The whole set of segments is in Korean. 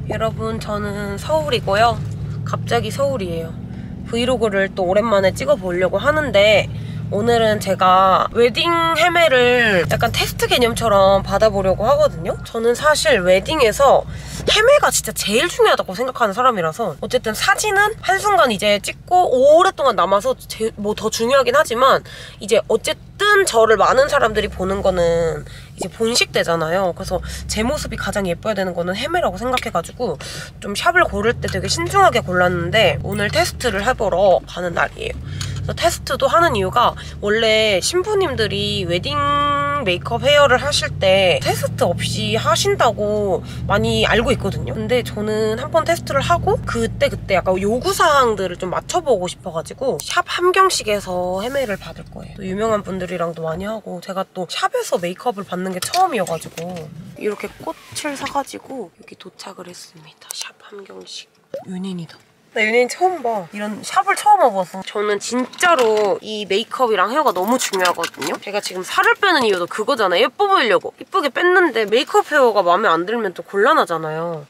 여러분, 저는 서울이고요. 갑자기 서울이에요. 브이로그를 또 오랜만에 찍어보려고 하는데 오늘은 제가 웨딩 헤매를 약간 테스트 개념처럼 받아보려고 하거든요. 저는 사실 웨딩에서 헤매가 진짜 제일 중요하다고 생각하는 사람이라서 어쨌든 사진은 한순간 이제 찍고 오랫동안 남아서 뭐 더 중요하긴 하지만 이제 어쨌든 저를 많은 사람들이 보는 거는 이제 본식되잖아요. 그래서 제 모습이 가장 예뻐야 되는 거는 헤매라고 생각해가지고 좀 샵을 고를 때 되게 신중하게 골랐는데 오늘 테스트를 해보러 가는 날이에요. 테스트도 하는 이유가 원래 신부님들이 웨딩 메이크업 헤어를 하실 때 테스트 없이 하신다고 많이 알고 있거든요. 근데 저는 한번 테스트를 하고 그때 약간 요구사항들을 좀 맞춰보고 싶어가지고 샵 함경식에서 헤매를 받을 거예요. 또 유명한 분들이랑도 많이 하고 제가 또 샵에서 메이크업을 받는 게 처음이어가지고 이렇게 꽃을 사가지고 여기 도착을 했습니다. 샵 함경식. 윤인이다. 나 연예인 처음 봐. 이런 샵을 처음 와봐서. 저는 진짜로 이 메이크업이랑 헤어가 너무 중요하거든요. 제가 지금 살을 빼는 이유도 그거잖아요. 예뻐 보이려고. 이쁘게 뺐는데 메이크업 헤어가 마음에 안 들면 또 곤란하잖아요.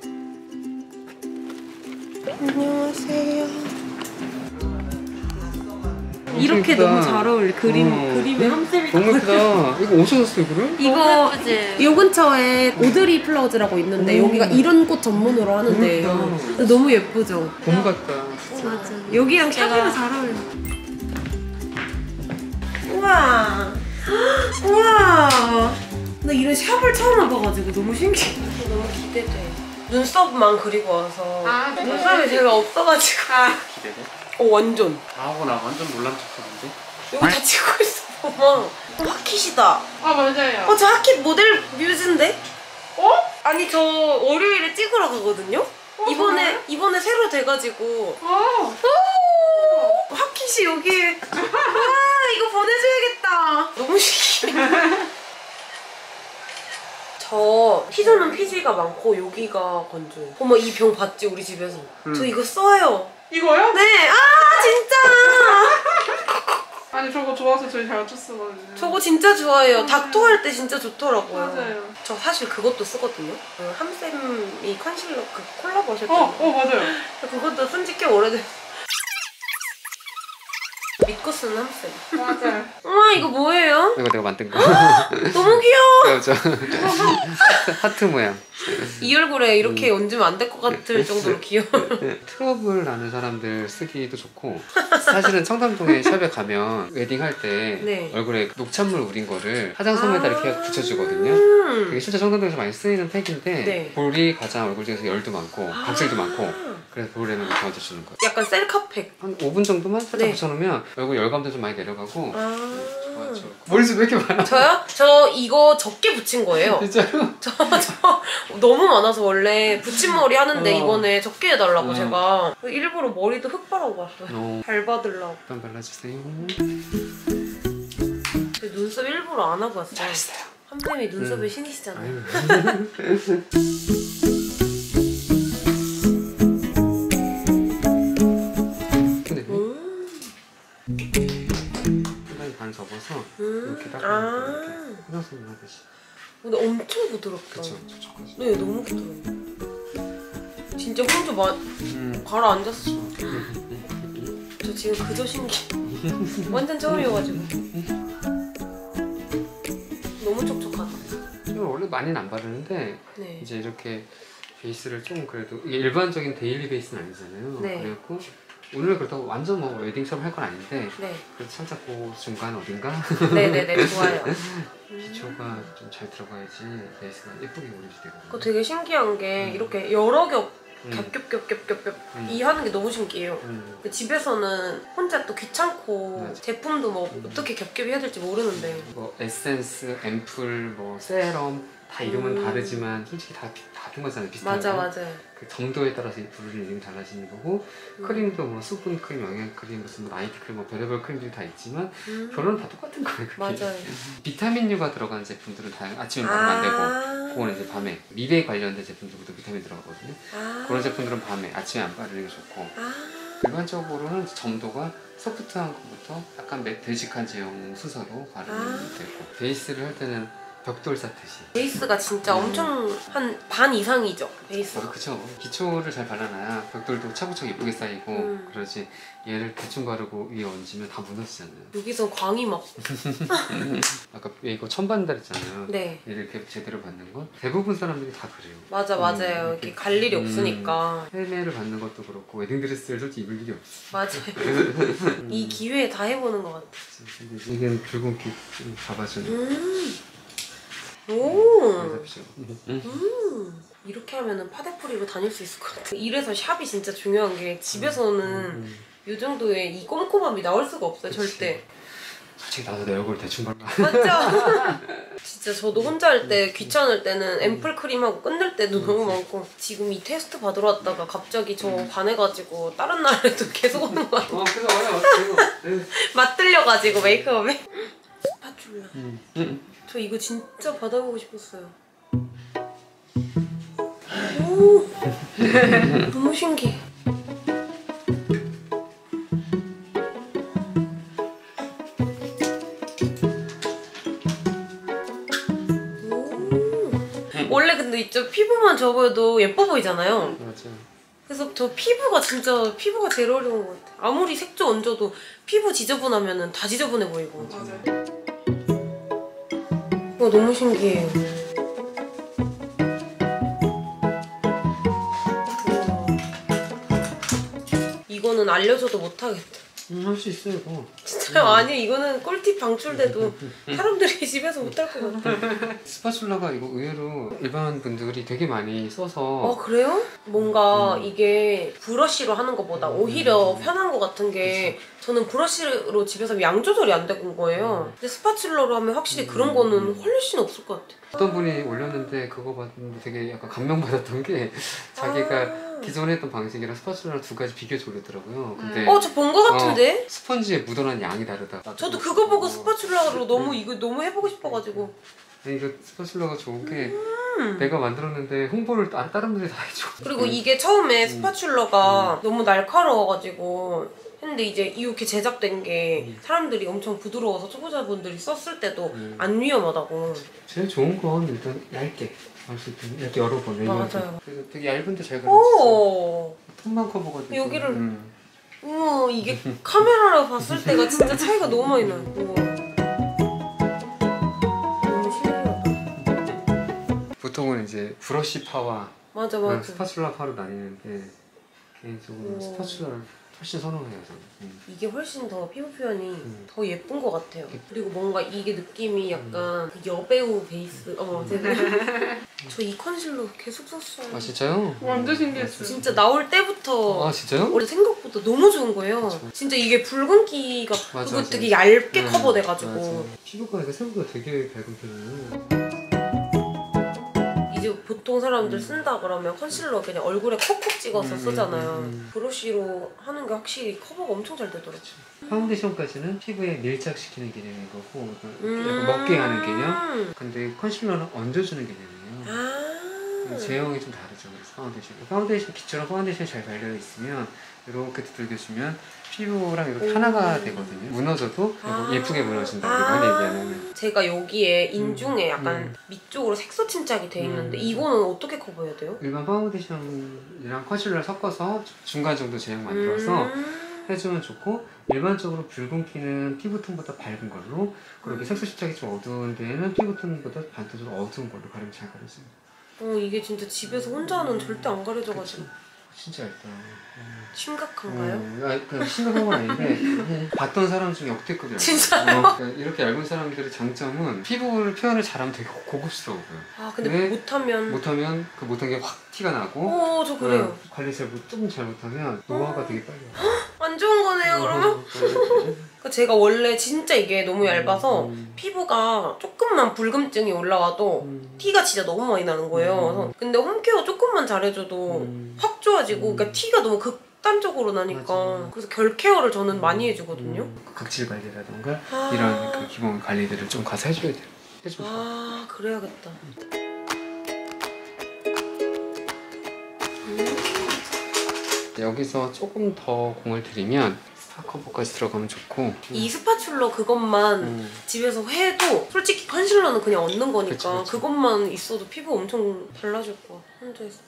안녕하세요. 이렇게 예쁘다. 너무 잘 어울려. 그림에 함쌤이 너무 예쁘다. 이거 어디서 샀어 이거를? 이거 요 근처에 오드리 플라워즈라고 있는데 여기가 이런 꽃 전문으로 하는데요. 너무 예쁘죠? 봄 같다. 맞아. 여기랑 샵이랑 잘 어울려. 우와. 우와. 나 이런 샵을 처음 와봐가지고 너무 신기해. 너무 기대돼. 눈썹만 그리고 와서 눈썹이 제가 없어가지고. 기대돼? 완전. 나하고 나 완전 놀란 척하는데? 여기 다 찍고 있어. 어머. 핫킷이다. 맞아요. 저 핫킷 모델 뮤즈인데? 아니 저 월요일에 찍으러 가거든요? 이번에 새로 돼가지고 핫킷이 여기에 이거 보내줘야겠다. 너무 신기해. 저 T존은 피지가 많고 여기가 건조해요. 어머 이 병 봤지 우리 집에서? 저 이거 써요. 이거요? 네! 진짜! 아니 저거 좋아서 저희 자주 쓰거든요. 저거 진짜 좋아해요. 닥터 할 때 진짜 좋더라고요. 맞아요. 저 사실 그것도 쓰거든요. 함쌤이 컨실러 콜라보 하셨잖아요. 맞아요. 그것도 쓴지 꽤 오래됐어요. 믿고 쓰는 함쌤. 맞아요. 우와 이거 뭐예요? 이거 내가 만든 거. 너무 귀여워. 그죠? 하트 모양. 이 얼굴에 이렇게 얹으면 안 될 것 같을 정도로 귀여워. 트러블 나는 사람들 쓰기도 좋고 사실은 청담동에 샵에 가면 웨딩 할 때 네. 얼굴에 녹찬물 우린 거를 화장솜에다 이렇게 붙여주거든요. 그게 실제 청담동에서 많이 쓰이는 팩인데 네. 볼이 가장 얼굴 중에서 열도 많고 각질도 많고 그래서 볼에는 이렇게 얹어주는 거예요. 약간 셀카팩. 한 5분 정도만 살짝 네. 붙여놓으면 얼굴 열감도 좀 많이 내려가고 좋아. 머리숱 왜 이렇게 많아? 저요? 저 이거 적게 붙인 거예요. 진짜로? 저 너무 많아서 원래 붙임머리 하는데 이번에 적게 해달라고 제가 일부러 머리도 흑발하고 왔어요. 잘 받으려고. 일단 발라주세요. 눈썹 일부러 안 하고 왔어요. 잘했어요. 함쌤이 눈썹의 신이시잖아요. 반 접어서 이렇게 닦으면 화장솜 하듯이. 근데 엄청 부드럽다. 그쵸, 촉촉하지. 네, 너무 부드러워. 진짜 혼자 가라앉았어. 저 지금 그저 신기. 완전 처음이어가지고. 너무 촉촉하다. 원래 많이는 안 바르는데 네. 이제 이렇게 베이스를 좀 그래도 이게 일반적인 데일리 베이스는 아니잖아요. 네. 그래갖고 오늘 그렇다고 완전 뭐 웨딩처럼 할 건 아닌데 네. 그래도 살짝 그 중간 어딘가 네네네, 좋아요. 기초가 좀 잘 들어가야지 베이스가 예쁘게 올리지 되거든요. 그거 되게 신기한 게 이렇게 여러 겹 겹겹겹겹겹겹 이 하는 게 너무 신기해요. 근데 집에서는 혼자 또 귀찮고 맞아. 제품도 뭐 어떻게 겹겹이 해야 될지 모르는데 뭐 에센스, 앰플, 뭐 세럼 다 이름은 다르지만 솔직히 다 같은 거잖아요. 비슷한 맞아 거. 맞아요. 그 정도에 따라서 이 부르는 이름이 달라지는 거고 크림도 뭐 수분 크림, 영양 크림, 무슨 나이트 크림, 뭐 별의별 크림들이 다 있지만 결론은 다 똑같은 거예요. 그게. 맞아요. 비타민류가 들어간 제품들은 다양. 아침에 바르면 안 되고 그거는 이제 밤에 미래 관련된 제품들도 비타민 들어가거든요. 그런 제품들은 밤에 아침에 안 바르는 게 좋고 일반적으로는 점도가 소프트한 것부터 약간 되직한 제형 순서로 바르면 되고 베이스를 할 때는 벽돌 쌓듯이. 베이스가 진짜 엄청 한 반 이상이죠, 베이스가. 그쵸. 기초를 잘 발라놔야 벽돌도 차곡차곡 예쁘게 쌓이고 그러지. 얘를 대충 바르고 위에 얹으면 다 무너지잖아요. 여기서 광이 막. 아까 이거 천반달 했잖아요. 네. 얘를 이렇게 제대로 받는 건 대부분 사람들이 다 그래요. 맞아, 맞아요. 이렇게 갈 일이 없으니까. 헬멧을 받는 것도 그렇고 웨딩드레스를 솔직히 입을 일이 없어. 맞아요. 이 기회에 다 해보는 것 같아. 이게 붉은빛 좀 잡아주는. 오. 잡죠. 이렇게 하면은 파데프리로 다닐 수 있을 것 같아. 이래서 샵이 진짜 중요한 게 집에서는 이 정도의 이 꼼꼼함이 나올 수가 없어요. 그치. 절대. 솔직히 나도 내 얼굴 대충 발라. 맞죠? 진짜 저도 혼자 할 때 귀찮을 때는 앰플 크림하고 끝낼 때도 너무 많고 지금 이 테스트 받으러 왔다가 갑자기 저 반해가지고 다른 날에도 계속 오는 거 같아요. 그래서 와요. 맞들려가지고 메이크업에. 스파츌라. 저 이거 진짜 받아보고 싶었어요. 오, 너무 신기해. 원래 근데 이쪽 피부만 접어도 예뻐 보이잖아요. 맞아요. 그래서 저 피부가 제일 어려운 것 같아. 아무리 색조 얹어도 피부 지저분하면은 다 지저분해 보이고. 맞아요. 너무 신기해요. 이거는 알려줘도 못하겠다. 할 수 있어요, 이거. 진짜요? 아니 이거는 꿀팁 방출돼도 사람들이 집에서 못할 것 같아. 스파츌라가 이거 의외로 일반 분들이 되게 많이 써서. 그래요? 뭔가 이게 브러쉬로 하는 것보다 오히려 편한 것 같은 게 저는 브러쉬로 집에서 양 조절이 안 되는 거예요. 근데 스파츌라로 하면 확실히 그런 거는 훨씬 없을 것 같아. 어떤 분이 올렸는데 그거 봤는데 되게 약간 감명받았던 게 자기가 기존에 했던 방식이랑 스파츌라를 두 가지 비교해서 올렸더라고요. 근데 저 본 거 같은데? 스펀지에 묻어난 양이 다르다. 저도 그거 보고 스파츌라로 이거 너무 해보고 싶어가지고. 아니, 이거 스파츌라가 좋은 게 내가 만들었는데 홍보를 다른 분들이 다 해줘. 그리고 이게 처음에 스파츌라가 너무 날카로워가지고 했는데 이제 이렇게 제작된 게 사람들이 엄청 부드러워서 초보자분들이 썼을 때도 안 위험하다고. 제일 좋은 건 일단 얇게 할 수 있는 이렇게 여러 번 내면. 맞아요. 그래서 되게 얇은데 잘 가려졌어. 오. 톤만 커버가 되고. 여기를 우와, 이게 카메라로 봤을 때가 진짜 차이가 너무 많이 나요. 우와. 너무 신기하다. 보통은 이제 브러쉬 파와 맞아. 스파츌라 파로 나뉘는데 개인적으로 스파츌라를 훨씬 선호해요. 저는. 이게 훨씬 더 피부 표현이 더 예쁜 것 같아요. 그리고 뭔가 이게 느낌이 약간 여배우 베이스. 저 이 컨실러 계속 썼어요. 아 진짜요? 완전 신기했어요. 진짜 나올 때부터 아 진짜요? 원래 생각보다 너무 좋은 거예요. 그쵸. 진짜 이게 붉은기가 맞아, 그리고 맞아. 되게 얇게 커버돼가지고. 맞아. 피부가 이거 생각보다 되게 밝은 편이에요. 이제 보통 사람들 쓴다 그러면 컨실러 그냥 얼굴에 콕콕 찍어서 쓰잖아요. 브러쉬로 하는 게 확실히 커버가 엄청 잘 되더라고요. 파운데이션까지는 피부에 밀착시키는 개념인 거고 약간 먹게 하는 개념. 근데 컨실러는 얹어주는 개념이에요. 제형이 좀 다르죠. 그래서 파운데이션 기초랑 파운데이션이 잘 발려 있으면 이렇게 두들겨주면 피부랑 이렇게 하나가 되거든요. 무너져도 예쁘게 무너진다고 얘기하는. 제가 여기에 인중에 약간 밑쪽으로 색소 침착이 돼 있는데 이거는 어떻게 커버해야 돼요? 일반 파운데이션이랑 컨실러를 섞어서 중간 정도 제형 만들어서 해주면 좋고, 일반적으로 붉은기는 피부톤보다 밝은 걸로, 그리고 색소 침착이 좀 어두운 데에는 피부톤보다 반대로 어두운 걸로 가리면 잘 가려져요. 이게 진짜 집에서 혼자 하는 절대 안 가려져가지고. 진짜 얇다. 심각한가요? 그냥 심각한 건 아닌데 봤던 사람 중에 역대급이야. 진짜요? 그러니까 이렇게 얇은 사람들의 장점은 피부를 표현을 잘하면 되게 고급스러워 보여. 근데 못하면 그 못한 게 확 티가 나고. 저 그래요. 관리 조금 잘못하면 노화가 되게 빨리 와. 안 좋은 거네요 그러면? 그러니까 제가 원래 진짜 이게 너무 얇아서 피부가 조금만 붉음증이 올라와도 티가 진짜 너무 많이 나는 거예요. 그래서 근데 홈케어 조금만 잘해줘도 확 좋아지고, 그러니까 티가 너무 극단적으로 나니까. 맞아. 그래서 결 케어를 저는 많이 해주거든요. 각질 관리라던가 이런 그 기본 관리들을 좀 가서 해줘야 돼요. 해줘서. 그래야겠다. 여기서 조금 더 공을 들이면 스파 커버까지 들어가면 좋고. 이 스파츌러 그것만 집에서 해도 솔직히 컨실러는 그냥 얹는 거니까 그치. 그것만 있어도 피부 엄청 달라질 거야. 혼자 있어.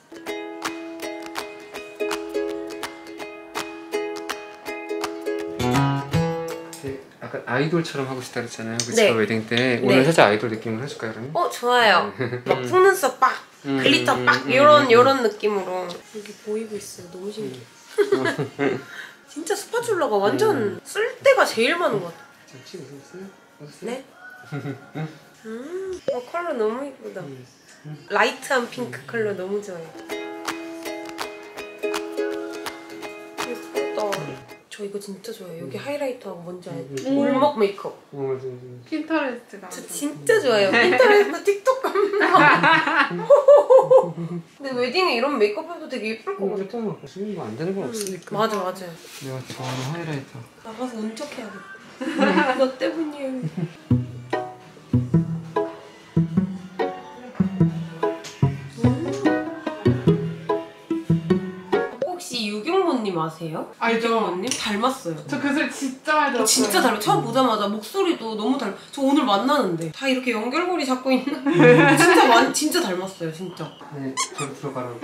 약간 아이돌처럼 하고 싶다 그랬잖아요. 그쵸? 네. 웨딩 때. 오늘 네. 살짝 아이돌 느낌으로 해줄까요, 그러면? 좋아요. 막 속눈썹 빡, 글리터 빡 요런 느낌으로 여기 보이고 있어요. 너무 신기해. 진짜 스파츌러가 완전 쓸 데가 제일 많은 것 같아. 잠시 웃었어요? 네? 컬러 너무 예쁘다. 라이트한 핑크 컬러 너무 좋아요. 예쁘다. 저 이거 진짜 좋아해요. 여기 하이라이터하고 뭔지 알죠? 울먹 메이크업. 핀터레스트가. 저 진짜 좋아해요. 핀터레스트, 틱톡 감성. 근데 웨딩에 이런 메이크업 해도 되게 예쁠 것 같아. 쓰는 거 안 되는 건 없으니까. 맞아요. 내가 좋아하는 하이라이터. 나가서 운척해야겠다. 너 때문이에요. 혹시 유경모님 아세요? 알죠. 유경모님? 닮았어요. 저 그 소리 진짜 많이 들었어요. 진짜 닮아. 처음 보자마자 목소리도 너무 닮아. 저 오늘 만나는데 다 이렇게 연결고리 잡고 있는. 진짜 닮았어요, 진짜. 네, 저리 들어가라고.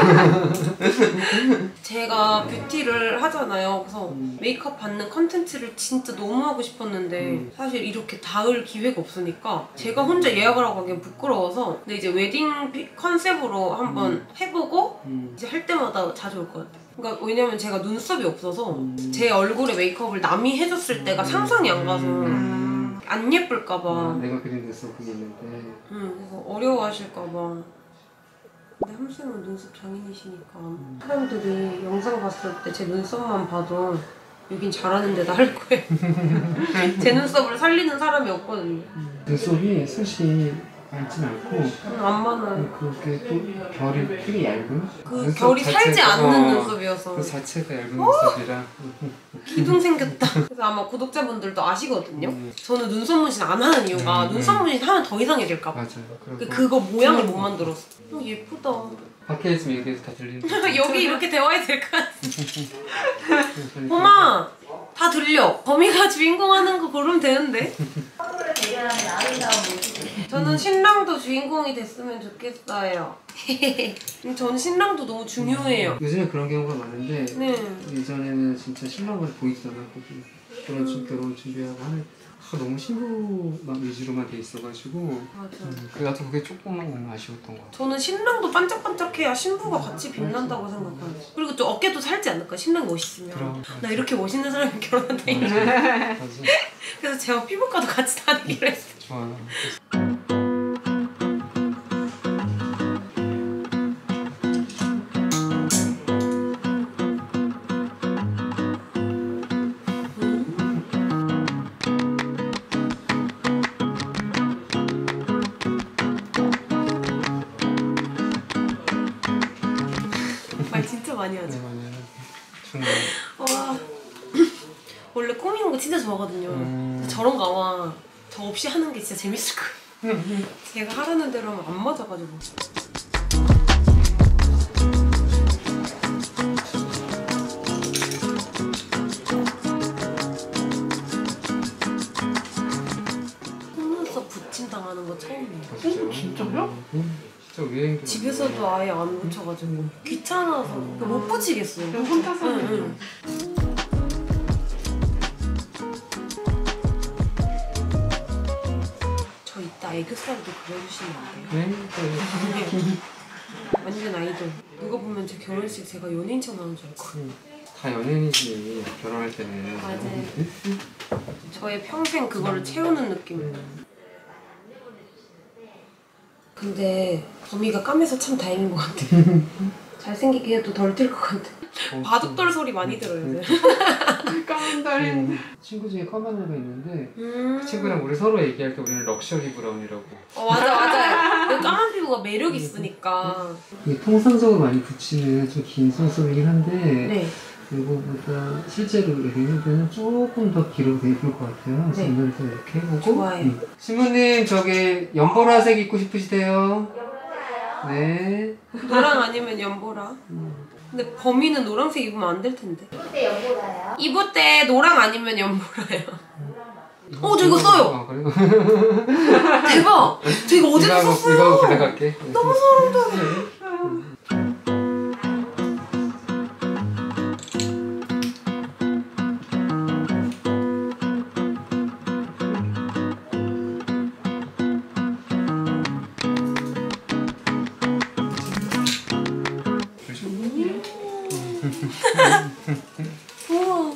제가 뷰티를 하잖아요. 그래서 메이크업 받는 컨텐츠를 진짜 너무 하고 싶었는데 사실 이렇게 닿을 기회가 없으니까 제가 혼자 예약을 하고 하기엔 부끄러워서 근데 이제 웨딩 컨셉으로 한번 해보고 이제 할 때마다 자주 올 것 같아요. 그러니까 왜냐면 제가 눈썹이 없어서 제 얼굴에 메이크업을 남이 해줬을 때가 상상이 안 가서 안 예쁠까봐 내가 그린 눈썹이 있는데. 그래서 어려워하실까봐. 근데 함쌤은 눈썹 장인이시니까 사람들이 영상 봤을 때 제 눈썹만 봐도 여긴 잘하는 데다 할 거예요. 제 눈썹을 살리는 사람이 없거든요. 눈썹이 사실 많진 않고 안 많아요. 그렇게 또 결이 되게 얇은? 그 눈썹 결이 살지 자체가- 않는 눈썹이어서 그 자체가 얇은 눈썹이라. 기둥 생겼다. 그래서 아마 구독자분들도 아시거든요. 저는 눈썹 문신 안 하는 이유가 눈썹 문신 하면 더 이상해질까 봐. 맞아요. 그거 모양을 못 만들었어. 예쁘다. 밖에 있으면 얘기해서 다 들리는. 여기 이렇게 대화해도 될 것 같아. 엄마! 다 들려. 범이가 주인공 하는 거 고르면 되는데. 저는 신랑도 주인공이 됐으면 좋겠어요. 저는 신랑도 너무 중요해요. 요즘에 그런 경우가 많은데 네. 예전에는 진짜 신랑을 보이지도 않았거든요. 결혼 준비하고 하는 너무 신부만 위주로만 돼 있어가지고 맞아. 그래서 그게 조금만 아쉬웠던 것 같아요. 저는 신랑도 반짝반짝해야 신부가 같이 빛난다고 생각해요. 그리고 또 어깨도 살지 않을까? 신랑이 멋있으면. 그럼, 나 이렇게 멋있는 사람이 결혼한다. 맞아. 그래서 제가 피부과도 같이 다니기로 했어요. 좋아요. 말 진짜 많이 하죠. 네, 맞아요. 정말. 와. 원래 꾸미는 거 진짜 좋아하거든요. 저런 거 아마 저 없이 하는 게 진짜 재밌을 거예요. 제가 하라는 대로 하면 안 맞아가지고. 속눈썹 붙임당하는 거 처음이에요. 진짜요? 진짜 유행도. 집에서도 아예 안 붙여가지고 귀찮아서 못 붙이겠어요. 혼자서 응. 저 이따 애교살도 그려주시면 안 돼요? 네? 완전 아이돌. 누가 보면 제 결혼식 제가 연예인처럼 하는 줄 알 거예요. 다 연예인이지 결혼할 때는. 맞아요. 저의 평생 그거를 채우는 느낌. 근데 범이가 까매서 참 다행인 것 같아. 잘생기게 해도 덜 튈 것 같아. 바둑돌 소리 많이 들어요. 까만 달인. 친구 중에 까만 애가 있는데 그 친구랑 우리 서로 얘기할 때 우리는 럭셔리 브라운이라고. 맞아요. 까만 피부가 매력 있으니까. 이게 통상적으로 많이 붙이는 좀 긴 속눈썹이긴 한데 네. 이거보다 실제로 이렇게 했을 때는 조금 더 길어도 예쁠 것 같아요. 그래서 네. 오늘도 이렇게 해보고. 좋아요. 신부님 저기 연보라색 입고 싶으시대요? 네. 노랑 아니면 연보라. 근데 범인은 노란색 입으면 안 될 텐데. 입을 때 연보라요? 입을 때 노랑 아니면 연보라요. 저 이거 써요. 그래요? 대박! 저 이거 어제 썼어요. 이거 하고 부탁할게. 너무 소름 돋아. 우와.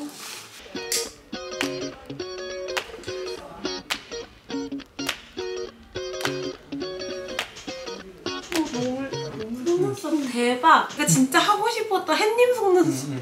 속눈썹 대박. 그러니까 진짜 하고 싶었던 햇님 속눈썹.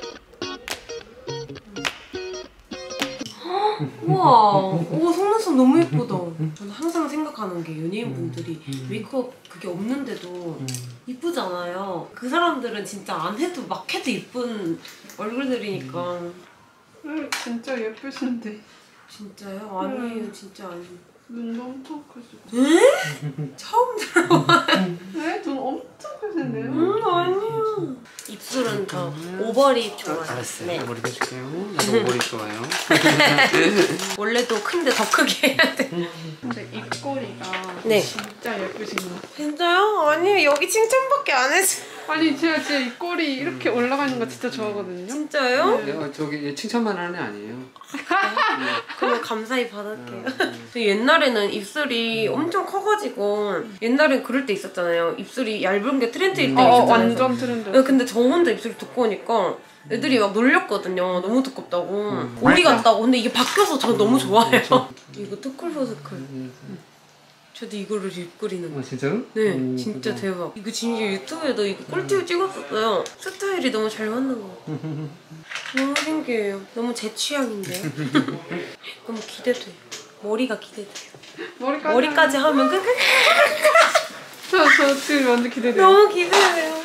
우와. 오, 속눈썹 너무 예쁘다. 저는 항상 생각하는 게 연예인분들이 메이크업 그게 없는데도 이쁘잖아요. 그 사람들은 진짜 안 해도 막 해도 이쁜 얼굴들이니까. 진짜 예쁘신데. 진짜요? 아니에요. 진짜 아니에요. 눈도 엄청 크시고. 처음 들어봐. 네? 눈 엄청 크신데요? 아니야. 입술은 저 오버립 좋아해요. 알았어요. 네. 머리 해줄게요. 나도 머리 좋아요. 원래도 큰데 더 크게 해야 돼. 근데 입꼬리가 네. 진짜 예쁘신 것 같아요. 진짜요? 아니요. 여기 칭찬밖에 안 했어. 아니 제가 진짜 입꼬리 이렇게 올라가는 거 진짜 좋아하거든요. 진짜요? 네, 저기 칭찬만 하는 애 아니에요. 그럼 감사히 받을게요. 저 옛날에는 입술이 엄청 커가지고 옛날엔 그럴 때 있었잖아요. 입술이 얇은 게 트렌드일 때 있었잖아요. 완전 트렌드. 네, 근데 저 혼자 입술이 두꺼우니까 애들이 막 놀렸거든요. 너무 두껍다고. 오리 같다고. 근데 이게 바뀌어서 저 너무 좋아해요. 이거 투쿨포스쿨. 저도 이거를 입그리는 거. 진짜로? 네, 진짜 대박. 이거 진짜 유튜브에도 이거 꿀팁 찍었었어요. 스타일이 너무 잘 맞는 거 같아요. 너무 신기해요. 너무 제 취향인데요. 너무 기대돼요. 머리가 기대돼요. 머리까지 하면 저 지금 완전 기대돼요. 너무 기대돼요.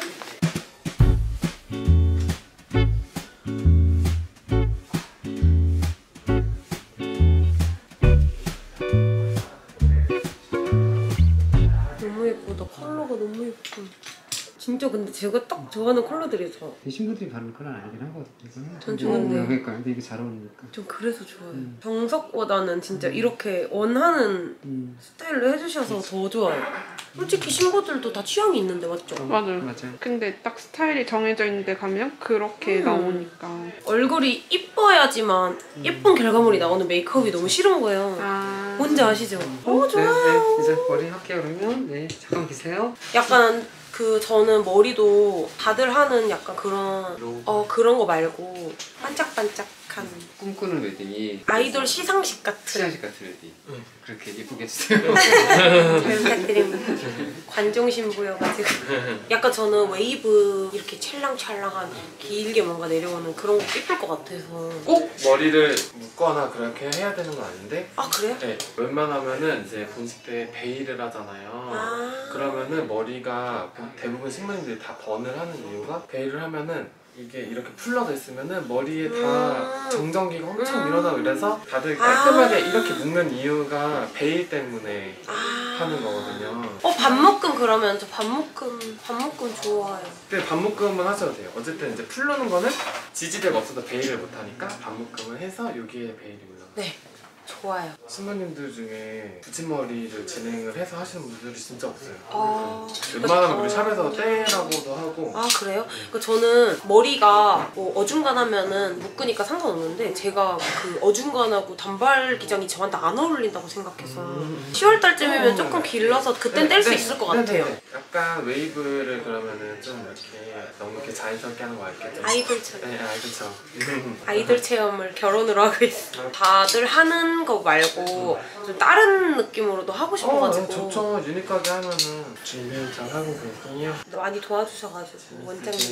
너무 예쁘다. 컬러가 너무 예뻐. 진짜 근데 제가 딱 좋아하는 컬러들이죠. 신부들이 바르는 컬러는 아니긴 하거든요. 전 좋은데요. 그러니까 근데 이게 잘 어울리니까. 전 그래서 좋아요. 정석보다는 진짜 이렇게 원하는 스타일로 해주셔서 더 좋아요. 솔직히 신부들도 다 취향이 있는데 맞죠? 맞아요. 맞아요. 근데 딱 스타일이 정해져 있는데 가면 그렇게 나오니까. 얼굴이 이뻐야지만 예쁜 결과물이 나오는 메이크업이 너무 싫은 거예요. 뭔지 아시죠? 오 좋아요. 네, 이제 머리 할게요 그러면. 네, 잠깐 계세요. 약간 저는 머리도 다들 하는 약간 그런 그런 거 말고 반짝반짝한 꿈꾸는 웨딩이 아이돌 시상식 같은 시상식 같은 웨딩. 그렇게 예쁘게 해주세요. 잘 부탁드립니다. 관종 신부여가지고 약간 저는 웨이브 이렇게 찰랑찰랑한 길게 뭔가 내려오는 그런 거 예쁠 것 같아서. 꼭 머리를 묶거나 그렇게 해야 되는 건 아닌데 아 그래요? 네, 웬만하면은 이제 본식 때 베일을 하잖아요. 그러면은 머리가 대부분 신부님들이 다 번을 하는 이유가 베일을 하면은 이게 이렇게 풀러져 있으면은 머리에 다 정전기가 엄청 밀어나고 이래서 다들 깔끔하게 이렇게 묶는 이유가 베일 때문에 하는 거거든요. 반묶음 그러면 저 반묶음 좋아해요. 근데 반묶음은 하셔도 돼요. 어쨌든 이제 풀르는 거는 지지대가 없어서 베일을 못 하니까 반묶음을 해서 여기에 베일이 올라가요. 네. 좋아요. 신부님들 중에 붙임머리를 진행을 해서 하시는 분들이 진짜 없어요. 아, 웬만하면 우리 샵에서 떼라고도 하고. 아 그래요? 그러니까 저는 머리가 뭐 어중간하면은 묶으니까 상관없는데 제가 그 어중간하고 단발 기장이 저한테 안 어울린다고 생각해서 10월 달쯤이면 조금 길러서 그땐 뗄 수 있을 것 같아요. 약간 웨이브를 그러면은 좀 이렇게 너무 이렇게 자연스럽게 하는 거 알겠죠? 아이돌처럼. 네, 아이돌처럼. 아이돌 체험을 결혼으로 하고 있어. 다들 하는 거 말고 좀 다른 느낌으로도 하고 싶어가지고. 좋죠. 유니크하게 하면은 준비 잘 하고 계세요. 많이 도와주셔가지고 원장님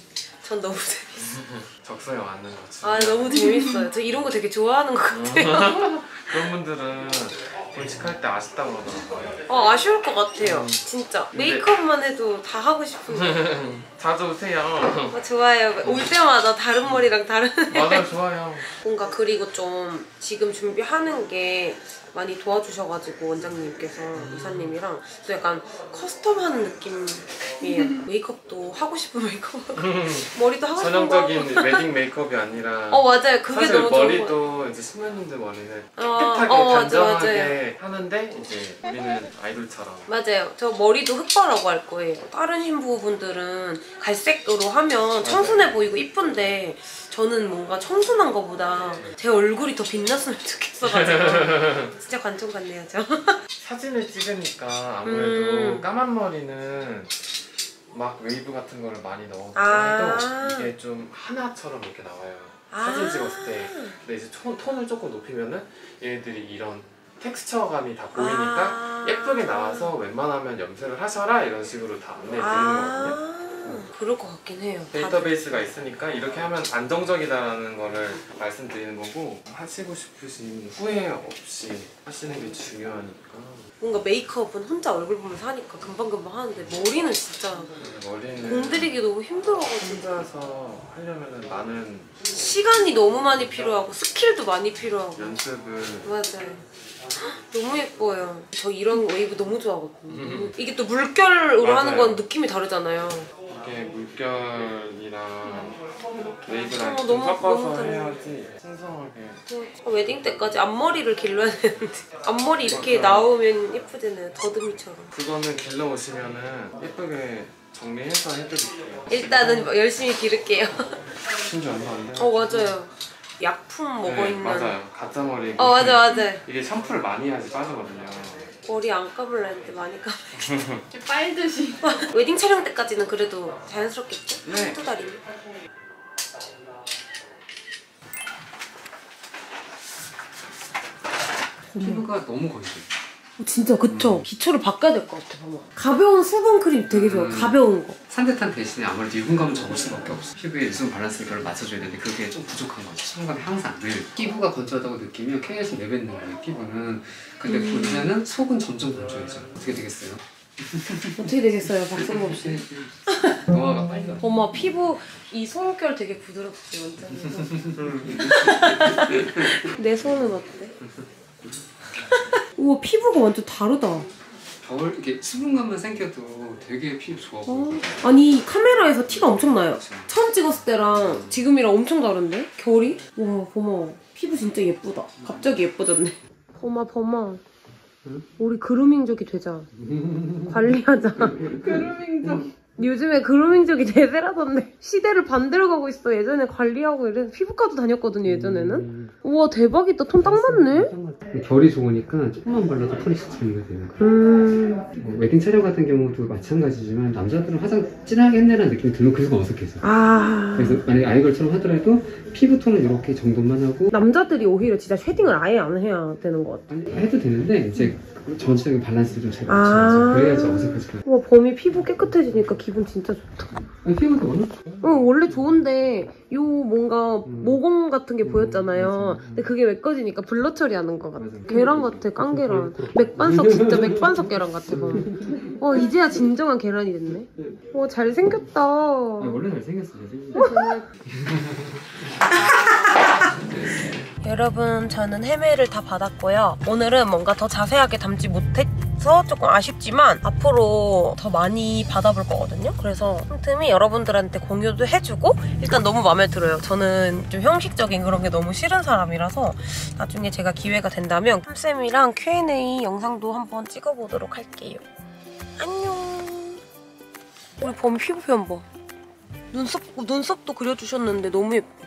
전 너무 재밌어요. 적성에 맞는 거지. 아 너무 재밌어요. 저 이런 거 되게 좋아하는 것 같아요. 그런 분들은 본식할 때 아쉽다고 그러더라고요. 아쉬울 것 같아요. 진짜. 메이크업만 해도 다 하고 싶은데. 자주 오세요. 좋아요. 올 때마다 다른 머리랑 다른. 맞아요, 좋아요. 뭔가 그리고 좀 지금 준비하는 게 많이 도와주셔가지고 원장님께서 이사님이랑 또 약간 커스텀하는 느낌이에요. 메이크업도 하고 싶은 메이크업하고 머리도 하고 싶은 거 하고. 전형적인 웨딩 메이크업이 아니라 맞아요. 그게 사실 너무 좋은 거 머리도 이제 신부님들 머리는 깨끗하게 맞아, 단정하게 하는데 이제 우리는 아이돌처럼 맞아요. 저 머리도 흑발라고 할 거예요. 다른 신부분들은 갈색으로 하면 청순해 보이고 이쁜데 저는 뭔가 청순한 거보다 제 얼굴이 더 빛났으면 좋겠어가지고 진짜 관점 같네요, 저. 사진을 찍으니까 아무래도 까만 머리는 막 웨이브 같은 거를 많이 넣어도 이게 좀 하나처럼 이렇게 나와요. 사진 찍었을 때. 근데 이제 톤을 조금 높이면은 얘네들이 이런 텍스처감이 다 보이니까 예쁘게 나와서 웬만하면 염색을 하셔라 이런 식으로 다 안내해 드리는 거거든요. 그럴 것 같긴 해요. 데이터베이스가 있으니까 이렇게 하면 안정적이다라는 거를 말씀드리는 거고 하시고 싶으신 후회 없이 하시는 게 중요하니까. 뭔가 메이크업은 혼자 얼굴 보면서 하니까 금방금방 하는데 머리는 진짜 머리는 공들이기 너무 힘들어가지고 혼자서 하려면 많은 시간이 너무 많이 필요하고 스킬도 많이 필요하고 연습을. 맞아요. 너무 예뻐요. 저 이런 웨이브 너무 좋아하거든요. 이게 또 물결으로 맞아요. 하는 건 느낌이 다르잖아요. 이게 물결이랑 웨이브랑 좀 너무 섞어서 다르네. 해야지 풍성하게. 웨딩 때까지 앞머리를 길러야 되는데 앞머리 이렇게 나오면 예쁘잖아요. 더듬이처럼. 그거는 길러 오시면은 예쁘게 정리해서 해드릴게요. 일단은 열심히 기를게요. 심지어 얼마 안 돼요. 맞아요. 약품 먹어있는. 맞아요. 가짜 머리. 맞아. 이게 샴푸를 많이 해야지 빠지거든요. 머리 안 감을라 했는데 많이 감을겠어. 빨듯이. 웨딩 촬영 때까지는 그래도 자연스럽겠죠? 네. 한두 달이면. 피부가 너무 건조해. 진짜 그쵸? 기초를 바꿔야 될 것 같아. 봐봐. 가벼운 수분 크림 되게 좋아. 가벼운 거. 산뜻한 대신에 아무래도 유분감을 적을 수밖에 없어. 피부의 유수분 밸런스를 별로 맞춰줘야 되는데 그게 좀 부족한 거지. 수분감이 항상 늘. 피부가 건조하다고 느끼면 K에서 내뱉는 거예요, 피부는. 근데 보면은 속은 점점 건조해져. 어떻게 되겠어요? 어떻게 되겠어요, 박성범 씨? 노화가 빨리 가. 엄마 피부 이 손결 되게 부드럽지 원장님. 내 손은 어때? 우와 피부가 완전 다르다. 겨울 이렇게 수분감만 생겨도 되게 피부 좋아 보여. 아니 카메라에서 티가 엄청 나요. 처음 찍었을 때랑 지금이랑 엄청 다른데? 결이? 와 범아 피부 진짜 예쁘다. 갑자기 예뻐졌네. 범아 응? 우리 그루밍족이 되자. 관리하자. 그루밍족. 요즘에 그루밍족이 대세라던데 시대를 반대로 가고 있어. 예전에 관리하고 이래서 피부과도 다녔거든요 예전에는. 우와 대박이다. 톤 딱 맞네. 결이 좋으니까 조금만 발라도 톤이 쑥 정리가 되는 거야. 뭐 웨딩 촬영 같은 경우도 마찬가지지만 남자들은 화장 진하게 했네라는 느낌이 들면 그래서 어색해져. 그래서 만약에 아이돌처럼 하더라도 피부톤은 이렇게 정도만 하고 남자들이 오히려 진짜 쉐딩을 아예 안 해야 되는 것 같아. 해도 되는데 이제 전체적인 밸런스를 좀 잘 맞춰야지. 그래야지 어색하지. 우와 범이 피부 깨끗해지니까 기분 진짜 좋다. 아니, 피부가 워낙 좋아. 원래 좋은데 요 뭔가 모공 같은 게 보였잖아요. 근데 그게 메꿔지니까 블러 처리하는 것 같아. 계란 같아. 깡계란. 맥반석 진짜 맥반석 계란 같아. 이제야 진정한 계란이 됐네. 잘생겼다. 원래 잘생겼어. 여러분 저는 헤매를 다 받았고요. 오늘은 뭔가 더 자세하게 담지 못해서 조금 아쉽지만 앞으로 더 많이 받아볼 거거든요. 그래서 틈틈이 여러분들한테 공유도 해주고 일단 너무 마음에 들어요. 저는 좀 형식적인 그런 게 너무 싫은 사람이라서 나중에 제가 기회가 된다면 쌤이랑 Q&A 영상도 한번 찍어보도록 할게요. 안녕. 우리 범 피부 표현 봐. 눈썹도 그려주셨는데 너무 예뻐.